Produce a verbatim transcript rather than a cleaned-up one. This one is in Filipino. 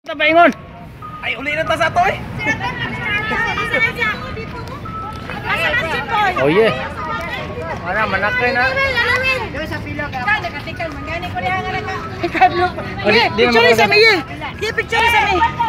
Paingon. Ay, uli na ta sa to eh. Oh yeah. Mana manakay na. Picture sa mi. Picture sa mi.